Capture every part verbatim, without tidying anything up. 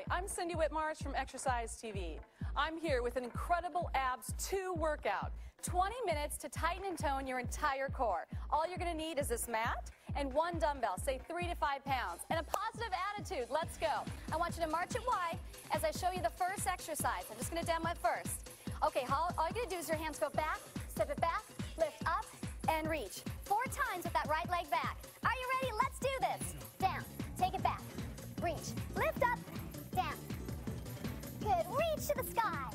I'm Cindy Whitmarsh from Exercise T V. I'm here with an incredible abs two workout. twenty minutes to tighten and tone your entire core. All you're going to need is this mat and one dumbbell, say three to five pounds, and a positive attitude. Let's go. I want you to march it wide as I show you the first exercise. I'm just going to demo it first. Okay, all, all you're going to do is your hands go back, step it back, lift up, and reach. Four times with that right leg back. Are you ready? Let's do this. Down, take it back, reach, lift up, down. Good, reach to the sky.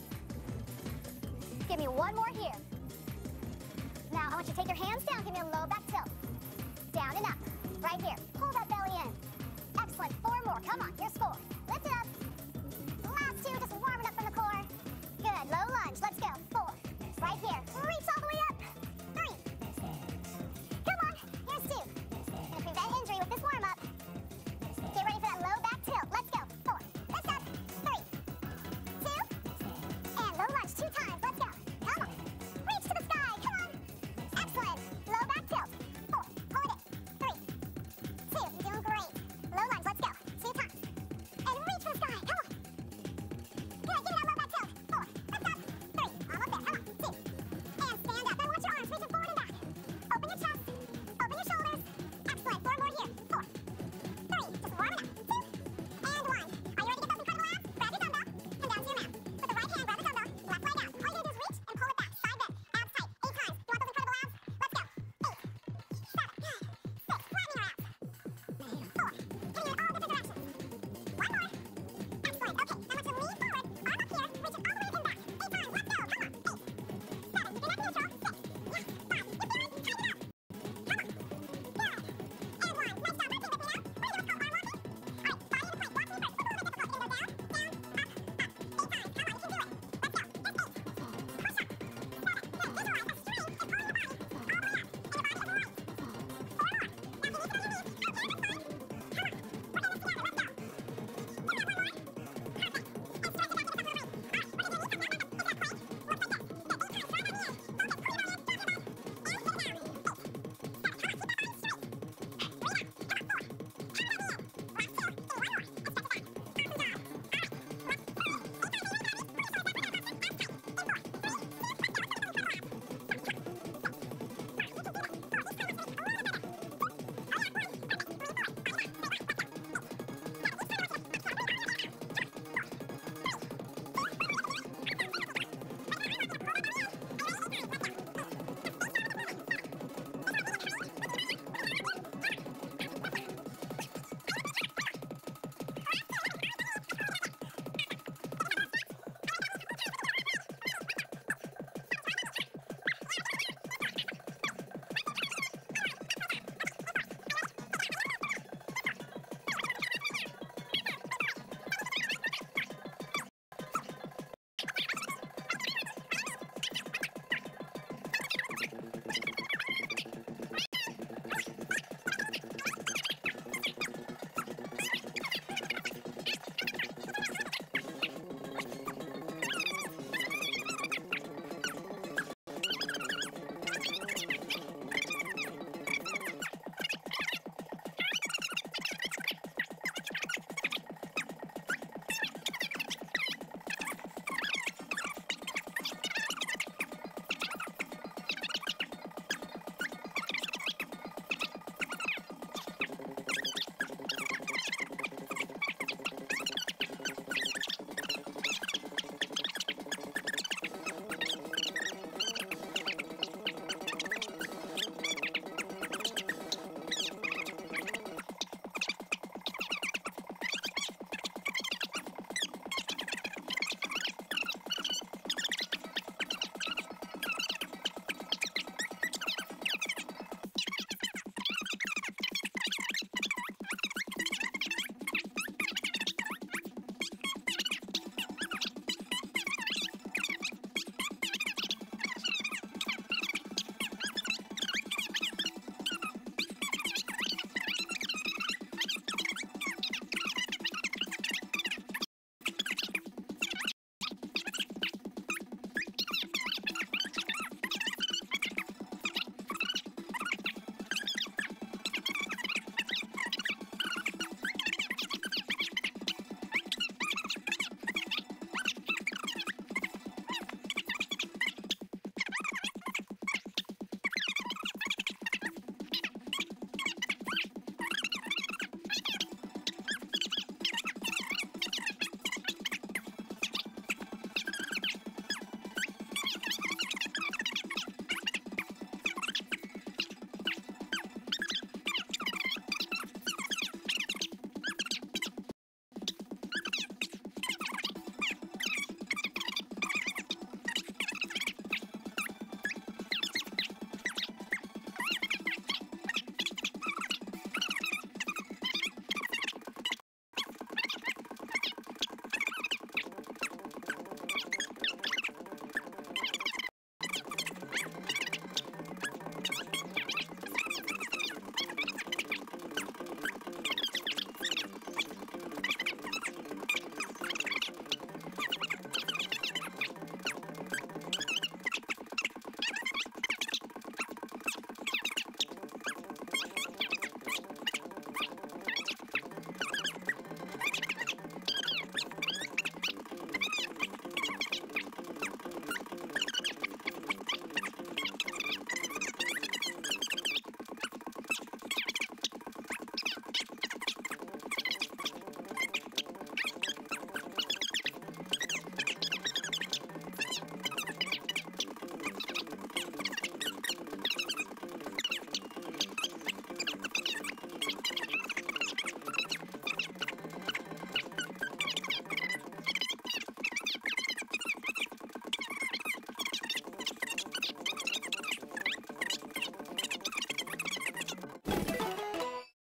Give me one more here. Now I want you to take your hands down, give me a low back tilt. Down and up, right here. Pull that belly in. Excellent, four more, come on, you're